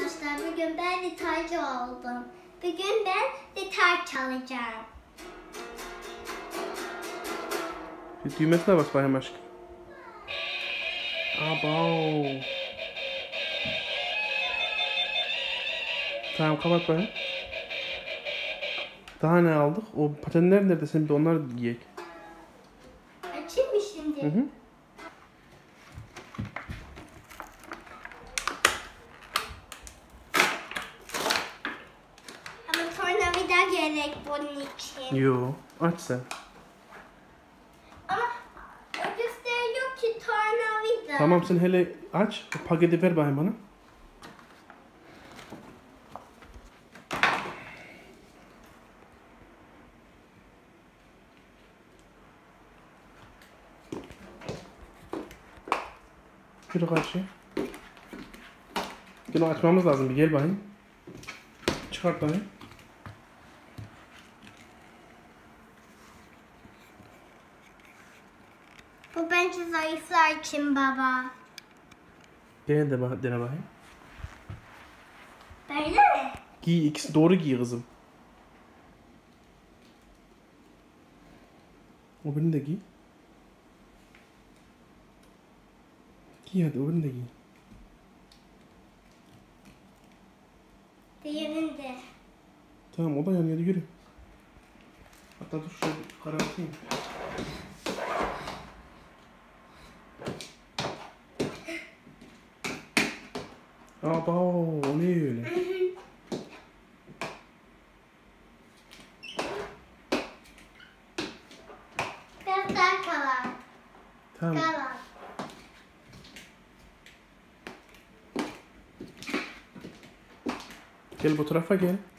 arkadaşlar, bugün ben gitarcı oldum. Bugün ben gitar çalacağım. Düğmesine bas bakayım aşkım. Abo. Tamam, kapat bakayım. Daha ne aldık? O patenler nerede? Sen bir onları giyek. Açayım mı şimdi? Hı hı. Ama tornavida gerek bunun için. Yo, aç sen. Ama o gösteriyor ki tornavida. Tamam, sen hele aç. O paketi ver bakayım bana. Şuraya karşı. Bunu açmamız lazım. Bir gel bakayım. Çıkart bakayım. Bu bence zayıflar için baba. Dene de dene bakayım. Böyle mi? Giy, ikisi doğru giy kızım. O birini de giy. Giy hadi, o birini de giy. Diğerini de. Tamam, o da yanıyor, yürü. Hatta dur şöyle karartayım. Aba, o ne öyle? Biraz daha kalan. Tamam. Kalan. Gel bu tarafa gel.